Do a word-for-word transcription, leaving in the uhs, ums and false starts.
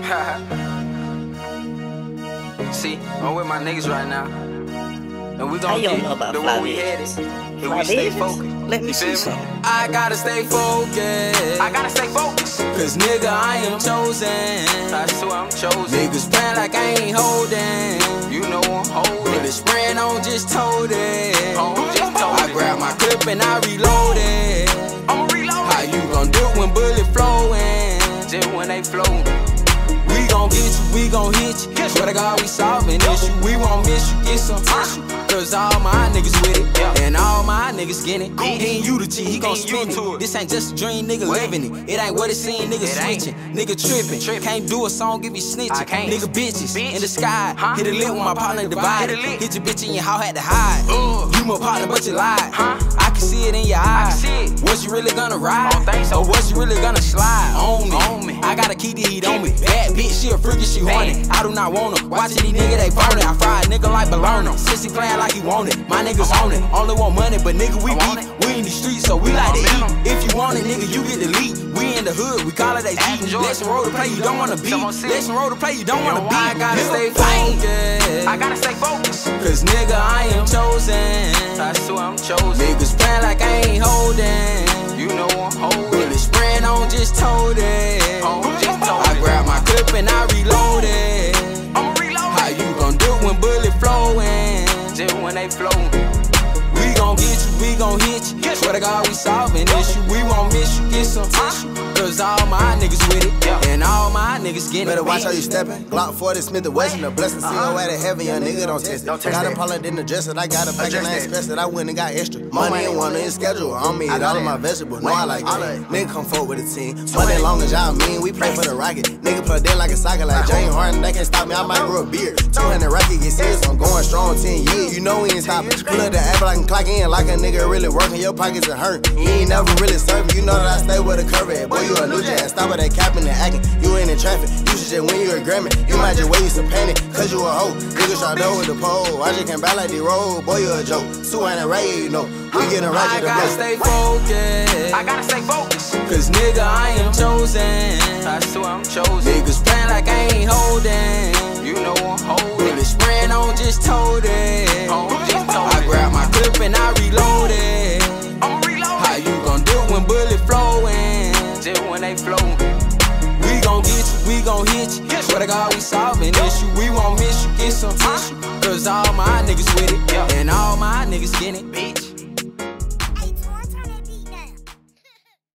See, I'm with my niggas right now, and we gon' get the way we headed. If we stay focused, let me see some. I gotta stay focused. I gotta stay focused. Cause nigga, I am chosen. I swear I'm chosen. Niggas playing like I ain't holding. You know I'm holding. But the spraying on just told it. Oh, just told I grab my clip and I reload it. I'ma reload. How you gon' do it when bullet flowing? Just when they flowing. We gon' get you, we gon' hit you. Swear to God, we solving issue. We won't miss you, get some tissue. Cause all my niggas with it, and all my niggas get it. He ain't you the G, he gon' spin it. This ain't just a dream, nigga living it. It ain't what it seem, nigga switching. Nigga tripping, can't do a song, give you snitching. Nigga bitches, in the sky. Hit a lick with my partner divided. Hit your bitch in your house, had to hide. You my partner, but you lied. I can see it in your eyes. Was you really gonna ride? Or was you really gonna slide on me? I gotta keep the heat on me. Bad bitch, she a freaky, she horny. I do not want her. Watching these niggas, they phony. I fry a nigga like bologna. Sissy playing like he want it. My niggas on it. Only want money, but nigga, we beat. We in the streets, so we like to eat. If you want it, nigga, you get the lead. We in the hood, we call it a G. Lesson roll to play, you don't wanna beat. Lesson roll to play, you don't wanna beat. I gotta stay focused. I gotta stay focused. Cause nigga, I am chosen. I swear I'm chosen. Niggas playing like I ain't holding. You know I'm holding. Bullet spraying on just told it. I grab my clip and I reload it. How you gon' do it when bullet flowing? Just when they flowing. We gon' get you, we gon' hit you. Swear to God, we solving issue. We won't miss you, get some tissue. Cause all my niggas with it, and all my niggas get it. Better watch how you steppin'. Glock forty, Smith the Wesson, the blessing. See your way to heaven, young nigga, don't test it. Got a pilot, didn't address it. I got a pack and I expressed it. I went and got extra. Money and one in schedule. On me, all of my vegetables. No, I like it. Nigga come forward with a team. Money long as y'all mean, we play for the Rocket. Nigga plug in like a soccer, like James Harden. They can't stop me, I might grow a beard. two hundred Rocket get serious, I'm going strong ten years. You know we ain't stopping. Pull up the app, I can clock in like a nigga really working. Your pockets are hurt. You ain't never really serving. You know that I stay with a curve at. Boy, you a new jazz. Stop with that capping and acting. You ain't in traffic. You should just win you a Grammy. You might just wait you some panic. Cause you a hoe. Niggas try to with the pole. I just can't back like the road. Boy, you a joke. two hundred Ray, you know. We getting right I to the gotta stay focused. I gotta stay focused. Cause nigga, I am chosen. I swear I'm chosen. Niggas playing like I ain't holding. You know I'm holding. Bullet spraying on just told it. I grab my clip and I reload it. How you gon' do it when bullet flowing? Just when they flowing. We gon' get you, we gon' hit you. Swear to God, we solving issue. We won't miss you, get some tissue. Cause all my niggas with it, and all my niggas get it, bitch.